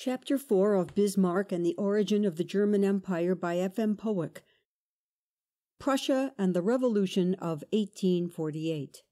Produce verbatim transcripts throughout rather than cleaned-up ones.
Chapter four of Bismarck and the Origin of the German Empire by F. M. Powicke. Prussia and the Revolution of eighteen forty-eight.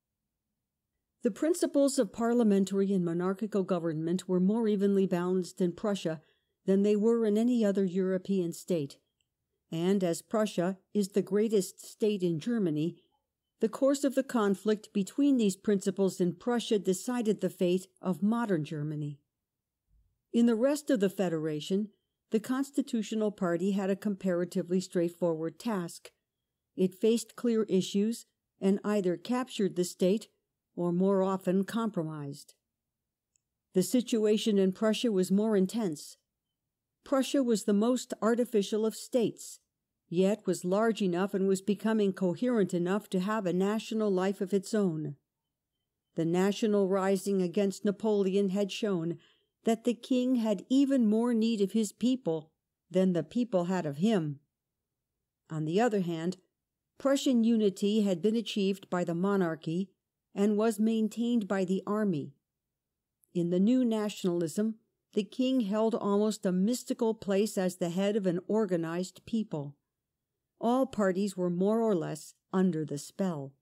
The principles of parliamentary and monarchical government were more evenly balanced in Prussia than they were in any other European state, and as Prussia is the greatest state in Germany, the course of the conflict between these principles in Prussia decided the fate of modern Germany. In the rest of the Federation, the constitutional party had a comparatively straightforward task. It faced clear issues and either captured the state or more often compromised. The situation in Prussia was more intense. Prussia was the most artificial of states, yet was large enough and was becoming coherent enough to have a national life of its own. The national rising against Napoleon had shown that the king had even more need of his people than the people had of him. On the other hand, Prussian unity had been achieved by the monarchy and was maintained by the army. In the new nationalism, the king held almost a mystical place as the head of an organized people. All parties were more or less under the spell.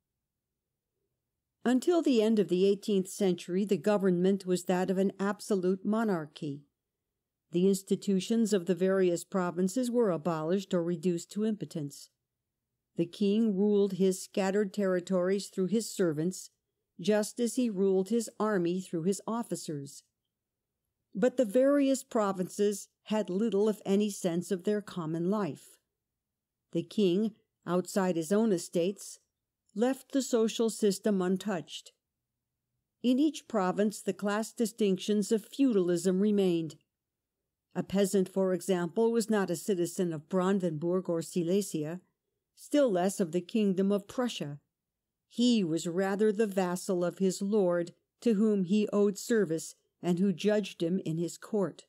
Until the end of the eighteenth century, the government was that of an absolute monarchy. The institutions of the various provinces were abolished or reduced to impotence. The king ruled his scattered territories through his servants, just as he ruled his army through his officers. But the various provinces had little, if any, sense of their common life. The king, outside his own estates, left the social system untouched. In each province the class distinctions of feudalism remained. A peasant, for example, was not a citizen of Brandenburg or Silesia, still less of the kingdom of Prussia. He was rather the vassal of his lord, to whom he owed service and who judged him in his court.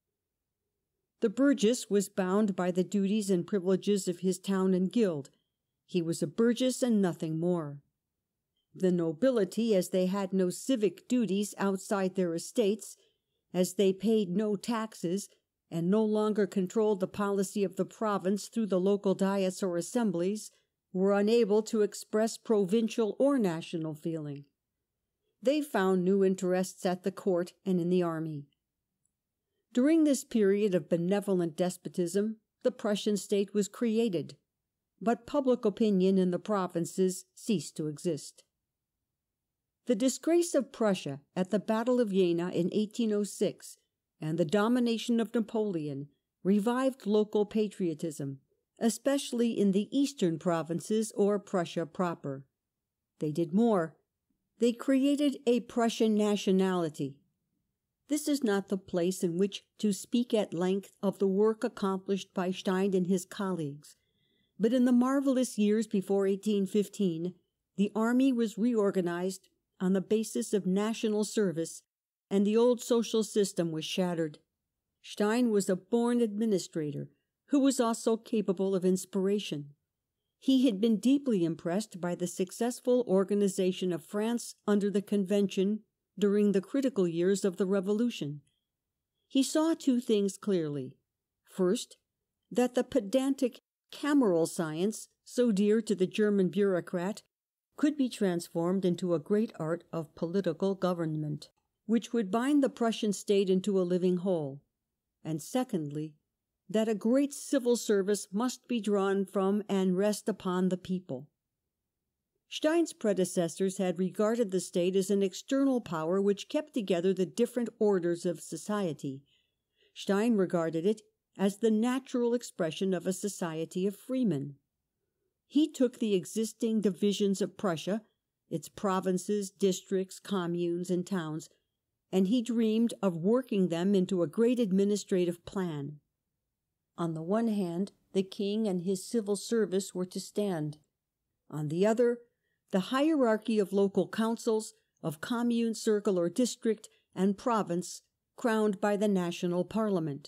The burgess was bound by the duties and privileges of his town and guild. He was a burgess and nothing more. The nobility, as they had no civic duties outside their estates, as they paid no taxes, and no longer controlled the policy of the province through the local diets or assemblies, were unable to express provincial or national feeling. They found new interests at the court and in the army. During this period of benevolent despotism, the Prussian state was created, but public opinion in the provinces ceased to exist. The disgrace of Prussia at the Battle of Jena in eighteen oh six and the domination of Napoleon revived local patriotism, especially in the eastern provinces or Prussia proper. They did more. They created a Prussian nationality. This is not the place in which to speak at length of the work accomplished by Stein and his colleagues. But in the marvelous years before eighteen fifteen, the army was reorganized on the basis of national service, and the old social system was shattered. Stein was a born administrator, who was also capable of inspiration. He had been deeply impressed by the successful organization of France under the Convention during the critical years of the Revolution. He saw two things clearly. First, that the pedantic cameral science, so dear to the German bureaucrat, could be transformed into a great art of political government, which would bind the Prussian state into a living whole. And secondly, that a great civil service must be drawn from and rest upon the people. Stein's predecessors had regarded the state as an external power which kept together the different orders of society. Stein regarded it as the natural expression of a society of freemen. He took the existing divisions of Prussia, its provinces, districts, communes, and towns, and he dreamed of working them into a great administrative plan. On the one hand, the king and his civil service were to stand. On the other, the hierarchy of local councils, of commune, circle, or district, and province, crowned by the national parliament.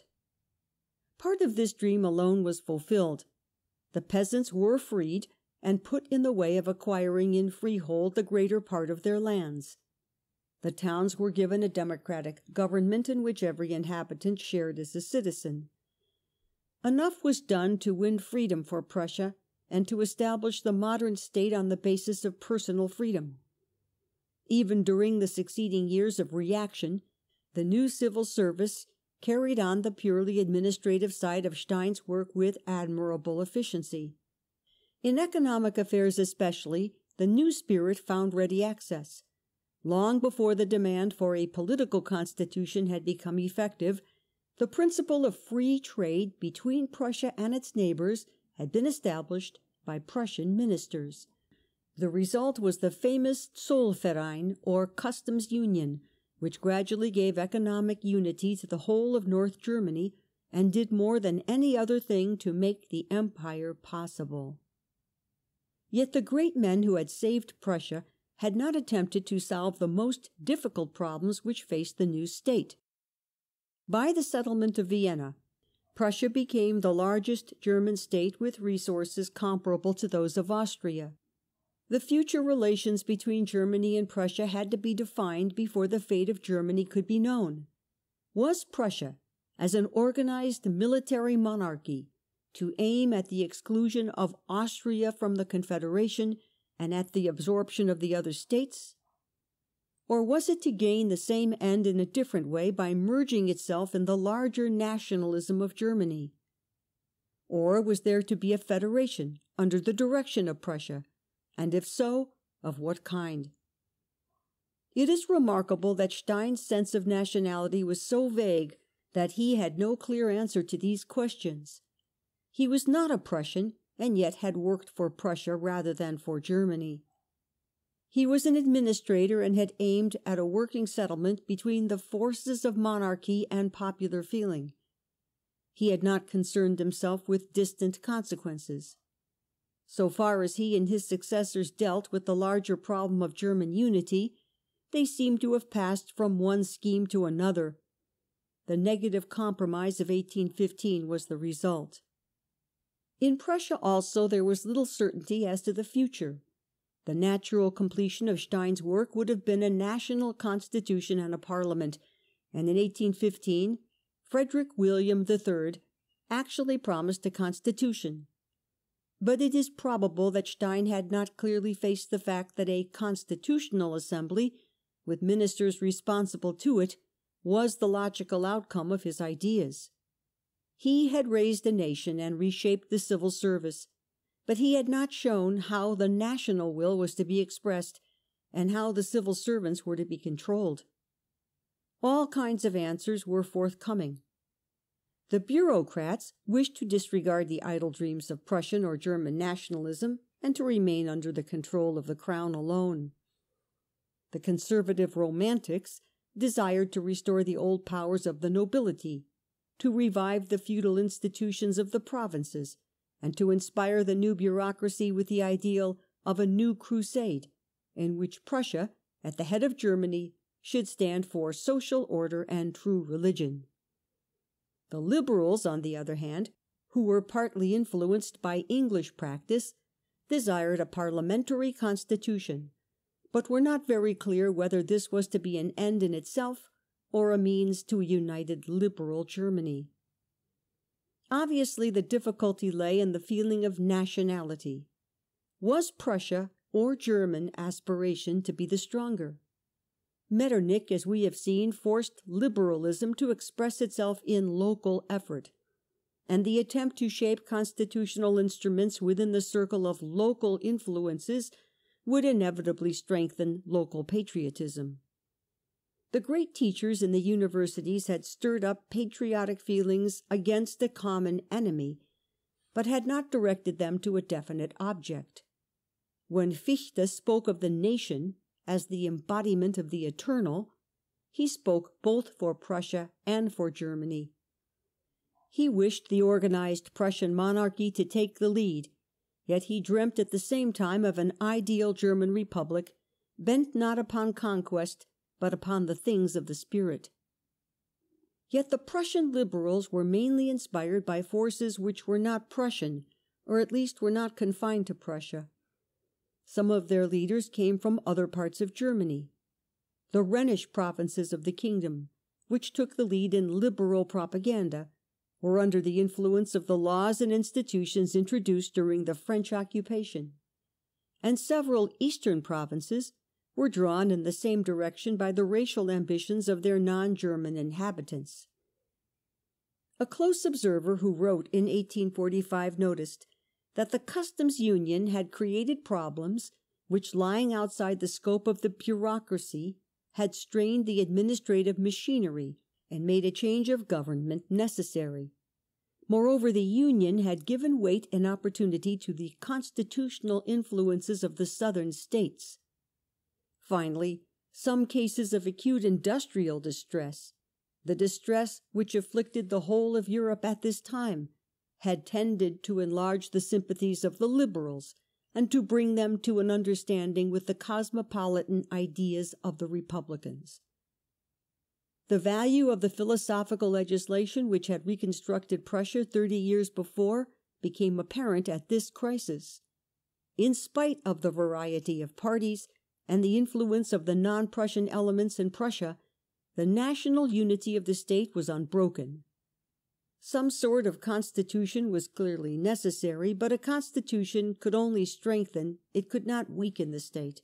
Part of this dream alone was fulfilled. The peasants were freed and put in the way of acquiring in freehold the greater part of their lands. The towns were given a democratic government in which every inhabitant shared as a citizen. Enough was done to win freedom for Prussia and to establish the modern state on the basis of personal freedom. Even during the succeeding years of reaction, the new civil service carried on the purely administrative side of Stein's work with admirable efficiency. In economic affairs especially, the new spirit found ready access. Long before the demand for a political constitution had become effective, the principle of free trade between Prussia and its neighbours had been established by Prussian ministers. The result was the famous Zollverein, or Customs Union, which gradually gave economic unity to the whole of North Germany and did more than any other thing to make the empire possible. Yet the great men who had saved Prussia had not attempted to solve the most difficult problems which faced the new state. By the settlement of Vienna, Prussia became the largest German state with resources comparable to those of Austria. The future relations between Germany and Prussia had to be defined before the fate of Germany could be known. Was Prussia, as an organized military monarchy, to aim at the exclusion of Austria from the Confederation and at the absorption of the other states? Or was it to gain the same end in a different way by merging itself in the larger nationalism of Germany? Or was there to be a federation under the direction of Prussia, and if so, of what kind? It is remarkable that Stein's sense of nationality was so vague that he had no clear answer to these questions. He was not a Prussian, and yet had worked for Prussia rather than for Germany. He was an administrator and had aimed at a working settlement between the forces of monarchy and popular feeling. He had not concerned himself with distant consequences. So far as he and his successors dealt with the larger problem of German unity, they seem to have passed from one scheme to another. The negative compromise of eighteen fifteen was the result. In Prussia also there was little certainty as to the future. The natural completion of Stein's work would have been a national constitution and a parliament, and in eighteen fifteen Frederick William the Third actually promised a constitution. But it is probable that Stein had not clearly faced the fact that a constitutional assembly, with ministers responsible to it, was the logical outcome of his ideas. He had raised a nation and reshaped the civil service, but he had not shown how the national will was to be expressed and how the civil servants were to be controlled. All kinds of answers were forthcoming. The bureaucrats wished to disregard the idle dreams of Prussian or German nationalism and to remain under the control of the crown alone. The conservative romantics desired to restore the old powers of the nobility, to revive the feudal institutions of the provinces, and to inspire the new bureaucracy with the ideal of a new crusade, in which Prussia, at the head of Germany, should stand for social order and true religion. The liberals, on the other hand, who were partly influenced by English practice, desired a parliamentary constitution, but were not very clear whether this was to be an end in itself or a means to a united liberal Germany. Obviously, the difficulty lay in the feeling of nationality. Was Prussia or German aspiration to be the stronger? Metternich, as we have seen, forced liberalism to express itself in local effort, and the attempt to shape constitutional instruments within the circle of local influences would inevitably strengthen local patriotism. The great teachers in the universities had stirred up patriotic feelings against a common enemy, but had not directed them to a definite object. When Fichte spoke of the nation as the embodiment of the eternal, he spoke both for Prussia and for Germany. He wished the organized Prussian monarchy to take the lead, yet he dreamt at the same time of an ideal German republic, bent not upon conquest, but upon the things of the spirit. Yet the Prussian liberals were mainly inspired by forces which were not Prussian, or at least were not confined to Prussia. Some of their leaders came from other parts of Germany. the Rhenish provinces of the kingdom, which took the lead in liberal propaganda, were under the influence of the laws and institutions introduced during the French occupation, and several eastern provinces were drawn in the same direction by the racial ambitions of their non-German inhabitants. A close observer who wrote in eighteen forty-five noticed that the customs union had created problems which, lying outside the scope of the bureaucracy, had strained the administrative machinery and made a change of government necessary. Moreover, the Union had given weight and opportunity to the constitutional influences of the southern states. Finally, some cases of acute industrial distress, the distress which afflicted the whole of Europe at this time, had tended to enlarge the sympathies of the liberals and to bring them to an understanding with the cosmopolitan ideas of the republicans. The value of the philosophical legislation which had reconstructed Prussia thirty years before became apparent at this crisis. In spite of the variety of parties and the influence of the non-Prussian elements in Prussia, the national unity of the state was unbroken. Some sort of constitution was clearly necessary, but a constitution could only strengthen, it could not weaken the state.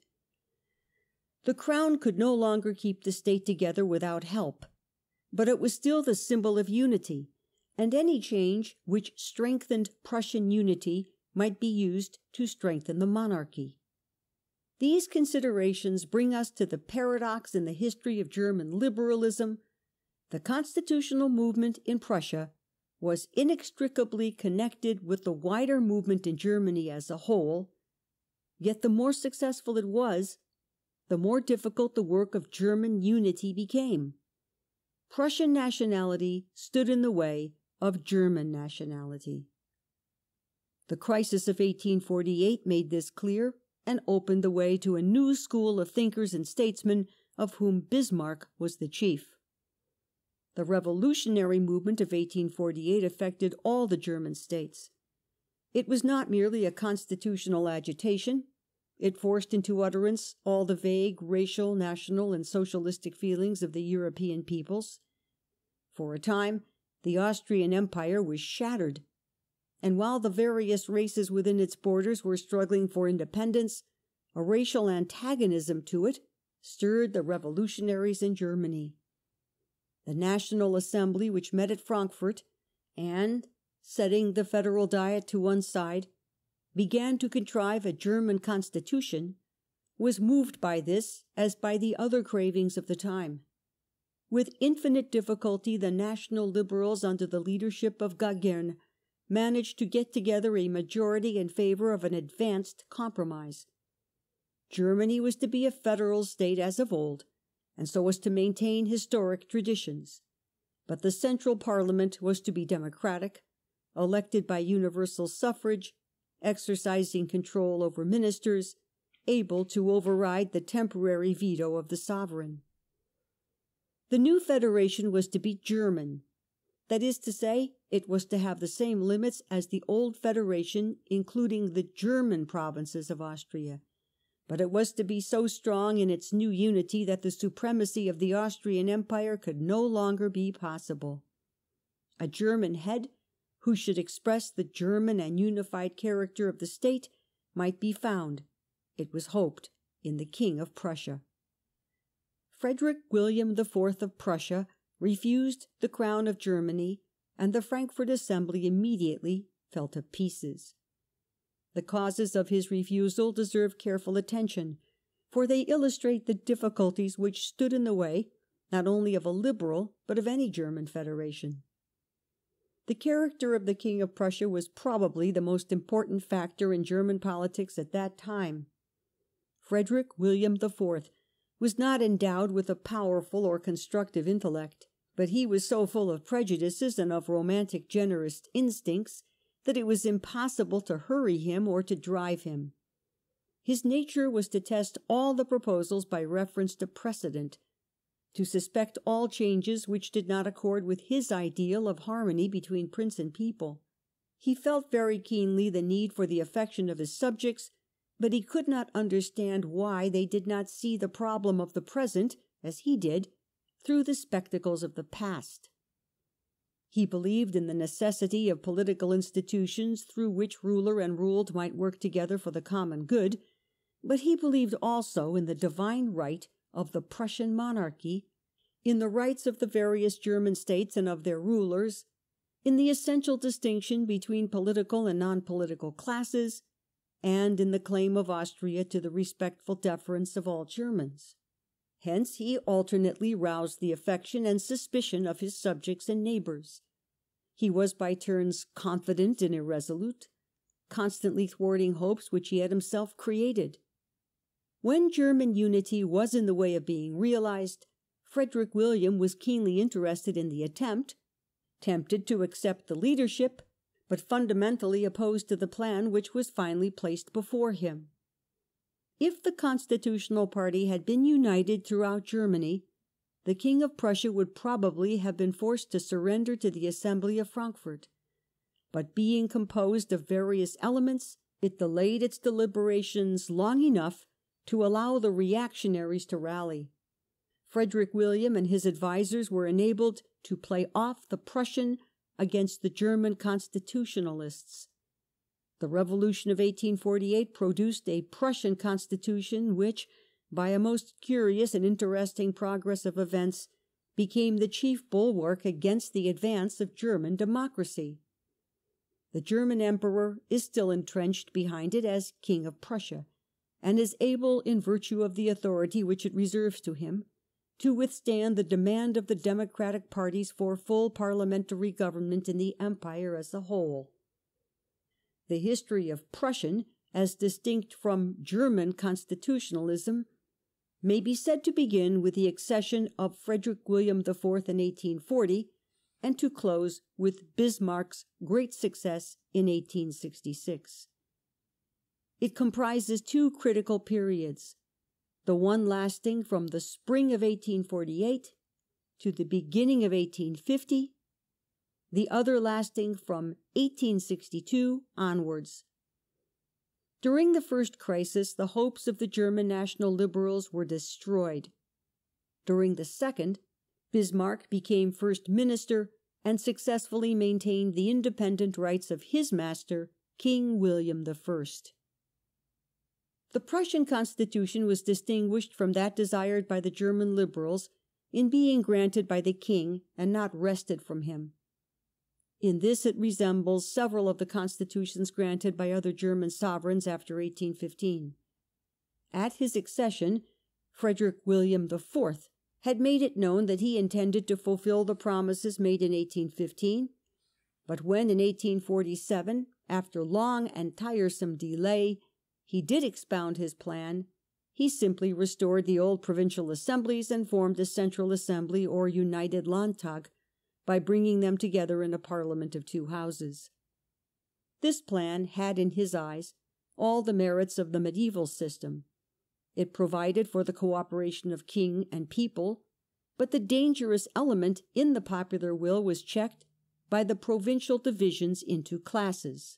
The crown could no longer keep the state together without help, but it was still the symbol of unity, and any change which strengthened Prussian unity might be used to strengthen the monarchy. These considerations bring us to the paradox in the history of German liberalism. The constitutional movement in Prussia was inextricably connected with the wider movement in Germany as a whole, yet the more successful it was, the more difficult the work of German unity became. Prussian nationality stood in the way of German nationality. The crisis of eighteen forty-eight made this clear and opened the way to a new school of thinkers and statesmen, of whom Bismarck was the chief. The revolutionary movement of eighteen forty-eight affected all the German states. It was not merely a constitutional agitation. It forced into utterance all the vague racial, national, and socialistic feelings of the European peoples. For a time, the Austrian Empire was shattered, and while the various races within its borders were struggling for independence, a racial antagonism to it stirred the revolutionaries in Germany. The National Assembly, which met at Frankfurt, and, setting the Federal Diet to one side, began to contrive a German constitution, was moved by this as by the other cravings of the time. With infinite difficulty, the National Liberals, under the leadership of Gagern, managed to get together a majority in favour of an advanced compromise. Germany was to be a federal state as of old, and so was to maintain historic traditions. But the central parliament was to be democratic, elected by universal suffrage, exercising control over ministers, able to override the temporary veto of the sovereign. The new federation was to be German. That is to say, it was to have the same limits as the old federation, including the German provinces of Austria. But it was to be so strong in its new unity that the supremacy of the Austrian Empire could no longer be possible. A German head, who should express the German and unified character of the state, might be found, it was hoped, in the King of Prussia. Frederick William the Fourth of Prussia refused the crown of Germany, and the Frankfurt Assembly immediately fell to pieces. The causes of his refusal deserve careful attention, for they illustrate the difficulties which stood in the way not only of a liberal but of any German federation. The character of the King of Prussia was probably the most important factor in German politics at that time. Frederick William the Fourth was not endowed with a powerful or constructive intellect, but he was so full of prejudices and of romantic generous instincts that it was impossible to hurry him or to drive him. His nature was to test all the proposals by reference to precedent, to suspect all changes which did not accord with his ideal of harmony between prince and people. He felt very keenly the need for the affection of his subjects, but he could not understand why they did not see the problem of the present as he did, through the spectacles of the past. He believed in the necessity of political institutions through which ruler and ruled might work together for the common good, but he believed also in the divine right of the Prussian monarchy, in the rights of the various German states and of their rulers, in the essential distinction between political and non-political classes, and in the claim of Austria to the respectful deference of all Germans. Hence he alternately roused the affection and suspicion of his subjects and neighbours. He was by turns confident and irresolute, constantly thwarting hopes which he had himself created. When German unity was in the way of being realized, Frederick William was keenly interested in the attempt, tempted to accept the leadership, but fundamentally opposed to the plan which was finally placed before him. If the Constitutional Party had been united throughout Germany, the King of Prussia would probably have been forced to surrender to the Assembly of Frankfurt. But being composed of various elements, it delayed its deliberations long enough to allow the reactionaries to rally. Frederick William and his advisers were enabled to play off the Prussian against the German constitutionalists. The Revolution of eighteen forty-eight produced a Prussian constitution which, by a most curious and interesting progress of events, became the chief bulwark against the advance of German democracy. The German emperor is still entrenched behind it as King of Prussia, and is able, in virtue of the authority which it reserves to him, to withstand the demand of the democratic parties for full parliamentary government in the empire as a whole. The history of Prussian, as distinct from German constitutionalism, may be said to begin with the accession of Frederick William the Fourth in eighteen forty, and to close with Bismarck's great success in eighteen sixty-six. It comprises two critical periods, the one lasting from the spring of eighteen forty-eight to the beginning of eighteen fifty, the other lasting from eighteen sixty-two onwards. During the first crisis, the hopes of the German National Liberals were destroyed. During the second, Bismarck became First Minister and successfully maintained the independent rights of his master, King William the First. The Prussian constitution was distinguished from that desired by the German liberals in being granted by the king and not wrested from him. In this it resembles several of the constitutions granted by other German sovereigns after eighteen fifteen. At his accession, Frederick William the Fourth had made it known that he intended to fulfill the promises made in eighteen fifteen, but when in eighteen forty-seven, after long and tiresome delay, he did expound his plan, he simply restored the old provincial assemblies and formed a central assembly or united Landtag, by bringing them together in a parliament of two houses. This plan had in his eyes all the merits of the medieval system. It provided for the cooperation of king and people, but the dangerous element in the popular will was checked by the provincial divisions into classes.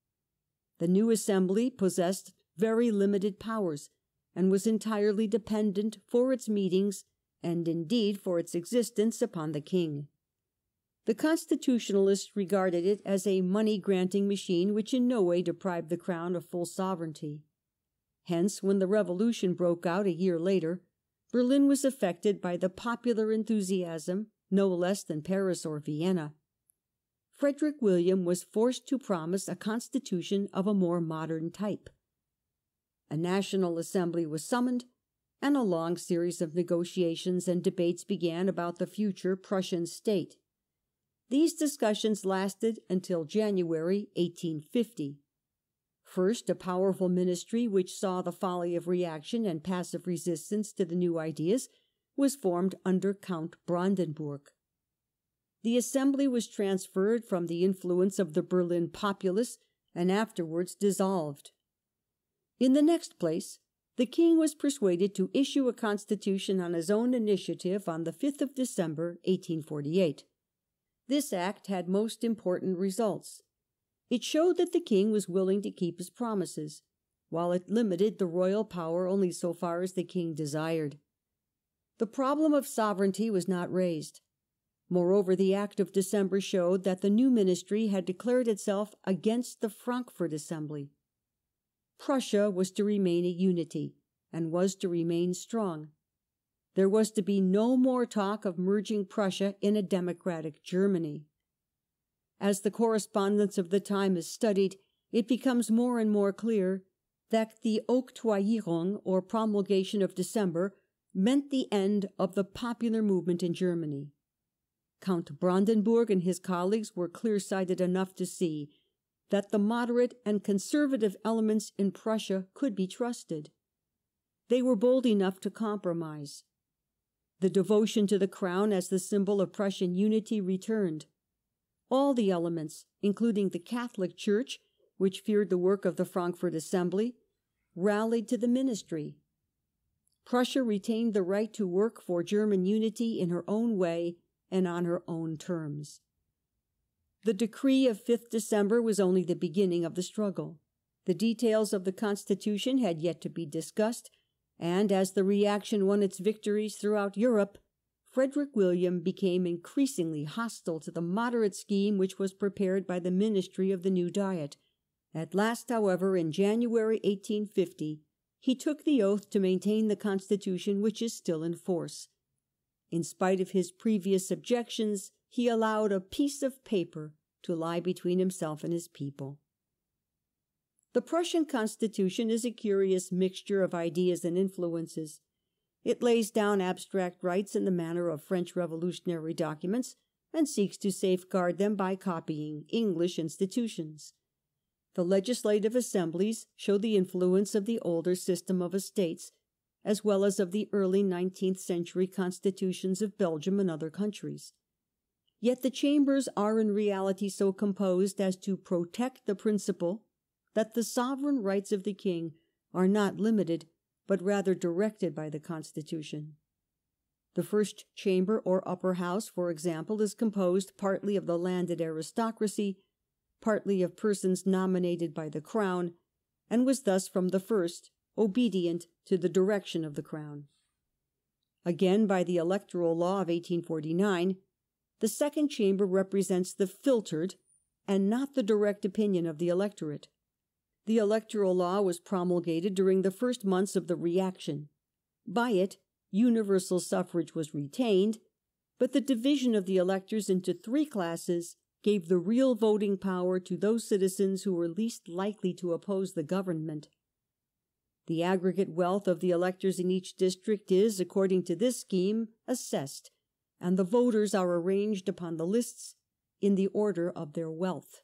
The new assembly possessed very limited powers and was entirely dependent for its meetings and indeed for its existence upon the king. The constitutionalists regarded it as a money-granting machine which in no way deprived the crown of full sovereignty. Hence, when the revolution broke out a year later, Berlin was affected by the popular enthusiasm no less than Paris or Vienna. Frederick William was forced to promise a constitution of a more modern type. A national assembly was summoned, and a long series of negotiations and debates began about the future Prussian state. These discussions lasted until January eighteen fifty. First, a powerful ministry which saw the folly of reaction and passive resistance to the new ideas was formed under Count Brandenburg. The assembly was transferred from the influence of the Berlin populace and afterwards dissolved. In the next place, the king was persuaded to issue a constitution on his own initiative on the fifth of December, eighteen forty-eight. This act had most important results. It showed that the king was willing to keep his promises, while it limited the royal power only so far as the king desired. The problem of sovereignty was not raised. Moreover, the Act of December showed that the new ministry had declared itself against the Frankfurt Assembly. Prussia was to remain a unity, and was to remain strong. There was to be no more talk of merging Prussia in a democratic Germany. As the correspondence of the time is studied, it becomes more and more clear that the Oktroyierung, or promulgation of December, meant the end of the popular movement in Germany. Count Brandenburg and his colleagues were clear-sighted enough to see that the moderate and conservative elements in Prussia could be trusted. They were bold enough to compromise. The devotion to the crown as the symbol of Prussian unity returned. All the elements, including the Catholic Church, which feared the work of the Frankfurt Assembly, rallied to the ministry. Prussia retained the right to work for German unity in her own way and on her own terms. The decree of fifth December was only the beginning of the struggle. The details of the Constitution had yet to be discussed, and as the reaction won its victories throughout Europe, Frederick William became increasingly hostile to the moderate scheme which was prepared by the ministry of the new Diet. At last, however, in January eighteen fifty, he took the oath to maintain the Constitution which is still in force. In spite of his previous objections, he allowed a piece of paper to lie between himself and his people. The Prussian Constitution is a curious mixture of ideas and influences. It lays down abstract rights in the manner of French revolutionary documents and seeks to safeguard them by copying English institutions. The legislative assemblies show the influence of the older system of estates, as well as of the early nineteenth century constitutions of Belgium and other countries. Yet the chambers are in reality so composed as to protect the principle that the sovereign rights of the king are not limited, but rather directed by the Constitution. The first chamber, or upper house, for example, is composed partly of the landed aristocracy, partly of persons nominated by the crown, and was thus from the first obedient to the direction of the crown. Again, by the electoral law of eighteen forty-nine, the second chamber represents the filtered and not the direct opinion of the electorate. The electoral law was promulgated during the first months of the reaction. By it, universal suffrage was retained, but the division of the electors into three classes gave the real voting power to those citizens who were least likely to oppose the government. The aggregate wealth of the electors in each district is, according to this scheme, assessed, and the voters are arranged upon the lists in the order of their wealth.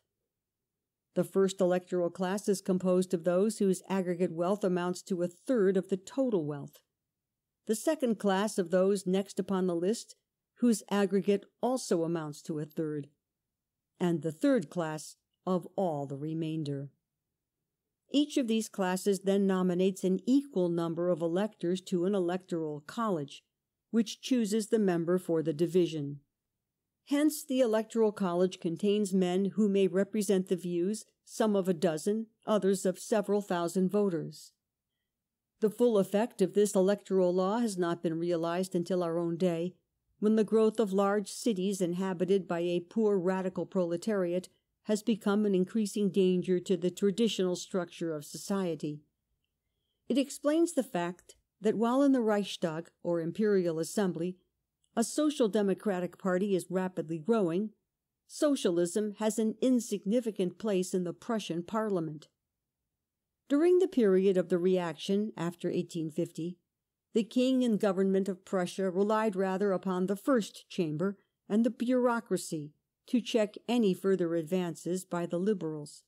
The first electoral class is composed of those whose aggregate wealth amounts to a third of the total wealth. The second class of those next upon the list, whose aggregate also amounts to a third. And the third class of all the remainder. Each of these classes then nominates an equal number of electors to an electoral college, which chooses the member for the division. Hence, the electoral college contains men who may represent the views, some of a dozen, others of several thousand voters. The full effect of this electoral law has not been realized until our own day, when the growth of large cities inhabited by a poor radical proletariat has become an increasing danger to the traditional structure of society. It explains the fact that while in the Reichstag, or Imperial Assembly, a social democratic party is rapidly growing, socialism has an insignificant place in the Prussian parliament. During the period of the reaction after eighteen fifty, the king and government of Prussia relied rather upon the first chamber and the bureaucracy to check any further advances by the liberals.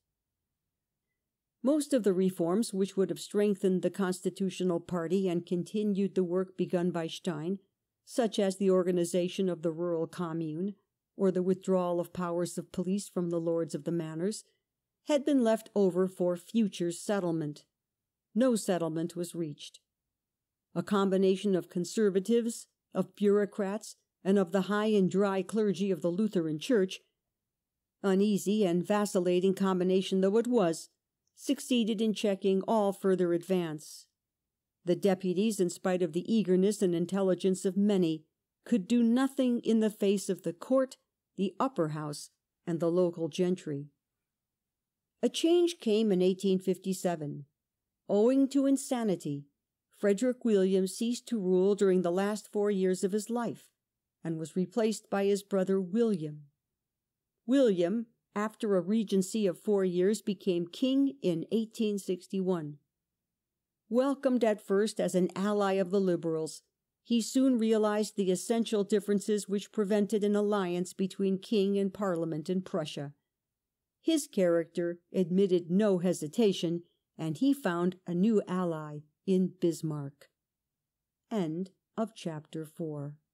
Most of the reforms which would have strengthened the constitutional party and continued the work begun by Stein, such as the organization of the rural commune, or the withdrawal of powers of police from the lords of the manors, had been left over for future settlement. No settlement was reached. A combination of conservatives, of bureaucrats, and of the high and dry clergy of the Lutheran Church, uneasy and vacillating combination though it was, succeeded in checking all further advance. The deputies, in spite of the eagerness and intelligence of many, could do nothing in the face of the court, the upper house, and the local gentry. A change came in eighteen fifty-seven. Owing to insanity, Frederick William ceased to rule during the last four years of his life, and was replaced by his brother William. William, after a regency of four years, became king in eighteen sixty-one. Welcomed at first as an ally of the Liberals, he soon realized the essential differences which prevented an alliance between king and Parliament in Prussia. His character admitted no hesitation, and he found a new ally in Bismarck. End of chapter four.